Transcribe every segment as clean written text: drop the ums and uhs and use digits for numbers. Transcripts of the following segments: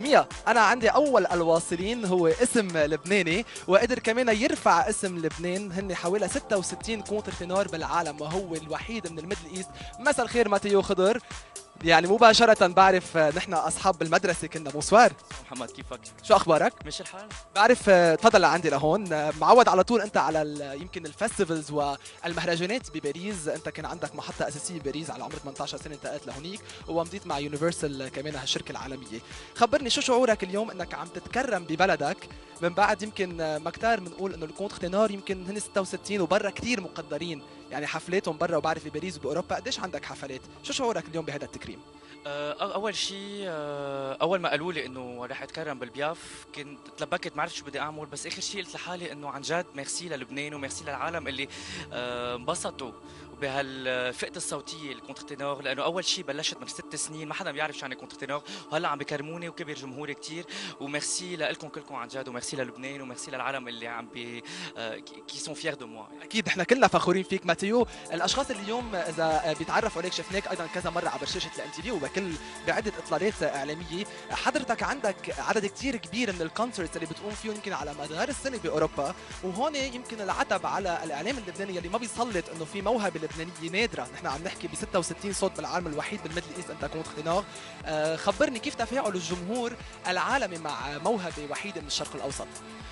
ميا، أنا عندي أول الواصلين هو اسم لبناني وقدر كمان يرفع اسم لبنان. هن حوالي 66 كونتر تنور بالعالم وهو الوحيد من الميدل ايست. مساء الخير ماتيو خضر. يعني مباشرة بعرف نحن أصحاب بالمدرسة كنا بونسوار. محمد كيفك؟ شو أخبارك؟ ماشي الحال؟ بعرف تفضل لعندي لهون. معود على طول أنت على يمكن الفستيفالز والمهرجانات بباريس. أنت كان عندك محطة أساسية بباريس على عمر 18 سنة، انتقلت لهونيك ومضيت مع يونيفرسال كمان هالشركة العالمية. خبرني شو شعورك اليوم أنك عم تتكرم ببلدك من بعد يمكن ما كتار بنقول إنه الكونتر تينور يمكن هن 66 وبرا كثير مقدرين، يعني حفلاتهم برا وبعرف بباريس وبأوروبا. قديش عندك حفلات؟ شو شعورك اليوم بهذا التكريم؟ اول شيء، اول ما قالوا لي انه رح اتكرم بالبياف كنت تلبكت، ما عرفت شو بدي اعمل، بس اخر شيء قلت لحالي انه عن جد ميرسي للبنان وميرسي للعالم اللي انبسطوا بهالفئه الصوتيه الكونتر تينور، لانه اول شيء بلشت من 6 سنين ما حدا بيعرف شو يعني كونتر تينور، وهلا عم بكرموني وكبر جمهوري كثير. وميرسي لكم كلكم عن جد، وميرسي للبنان وميرسي للعالم اللي عم بي كي سون فيير دو موا. اكيد احنا كلنا فخورين فيك ماتيو. الاشخاص اللي اليوم اذا بيتعرفوا عليك، شفناك ايضا كذا مره عبر شاشه الام تي في وبكل بعده اطلالات اعلاميه. حضرتك عندك عدد كثير كبير من الكونسرتس اللي بتقوم فيهم يمكن على مدار السنه باوروبا، وهون يمكن العتب على الاعلام اللبناني اللي ما بيسلط انه في موهبه لبنانيه نادره. نحن عم نحكي ب 66 صوت بالعالم، الوحيد بالميدل ايست انت كونت خناغ. خبرني كيف تفاعل الجمهور العالمي مع موهبه وحيده من الشرق الاوسط؟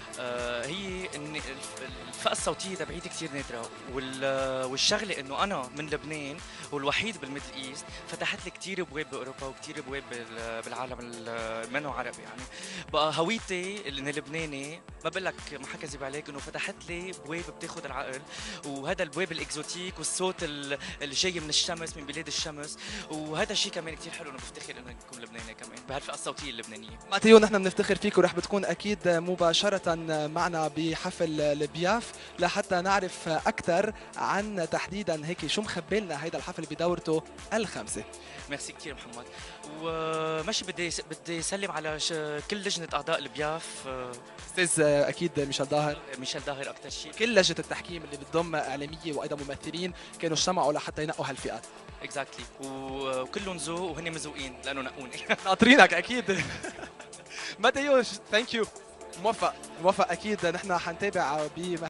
هي الفئه الصوتيه تبعيتي كثير نادره، والشغله انه انا من لبنان والوحيد بالميدل ايست فتحت لي كثير ابواب باوروبا وكثير ابواب بالعالم منه عربي. يعني بقى هويتي اني لبناني، ما بقول لك ما حكذب عليك، انه فتحت لي ابواب بتاخذ العقل، وهذا الابواب الاكزوتيك والصوت اللي جاي من الشمس، من بلاد الشمس، وهذا الشيء كمان كثير حلو. انه بفتخر انه نكون لبناني كمان بهالفئه الصوتيه اللبنانيه. ماتيو، نحن بنفتخر فيك ورح بتكون اكيد مباشره معنا بحفل البياف لحتى نعرف اكثر عن تحديدا هيك شو مخبي لنا هيدا الحفل بدورته الخامسه. ميرسي كثير محمد. وماشي بدي اسلم على كل لجنه اعضاء البياف. استاذ اكيد ميشيل ظاهر. ميشيل ظاهر اكثر شيء. كل لجنه التحكيم اللي بتضم اعلاميه وايضا ممثلين كانوا اجتمعوا لحتى ينقوا هالفئات. اكزاكتلي، وكلهم ذوق وهن مذوقين لانه نقوني. ناطرينك اكيد. ماتيو ثانك يو. موفق موفق اكيد. نحن حنتابع ب